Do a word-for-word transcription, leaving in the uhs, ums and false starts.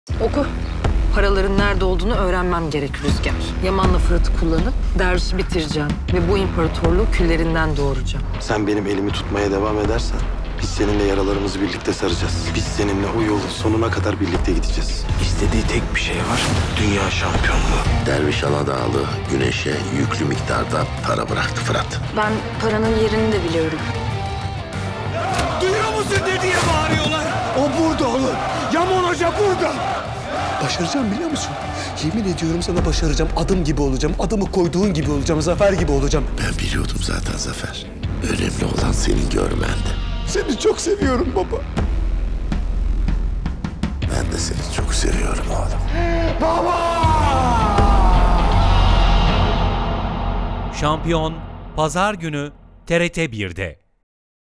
Oku. Paraların nerede olduğunu öğrenmem gerek Rüzgar. Yaman'la Fırat'ı kullanıp dervişi bitireceğim ve bu imparatorluğu küllerinden doğuracağım. Sen benim elimi tutmaya devam edersen biz seninle yaralarımızı birlikte saracağız. Biz seninle o yolun sonuna kadar birlikte gideceğiz. İstediği tek bir şey var. Dünya şampiyonluğu. Derviş Aladağlı Güneş'e yüklü miktarda para bıraktı Fırat. Ben paranın yerini de biliyorum. Duyuyor musun ne diye bağırıyorlar? O burada oğlum. Yaman Hoca burada. Başaracağım biliyor musun? Yemin ediyorum sana başaracağım. Adım gibi olacağım. Adımı koyduğun gibi olacağım. Zafer gibi olacağım. Ben biliyordum zaten Zafer. Önemli olan senin görmendi. Seni çok seviyorum baba. Ben de seni çok seviyorum oğlum. Şampiyon Pazar günü T R T bir'de.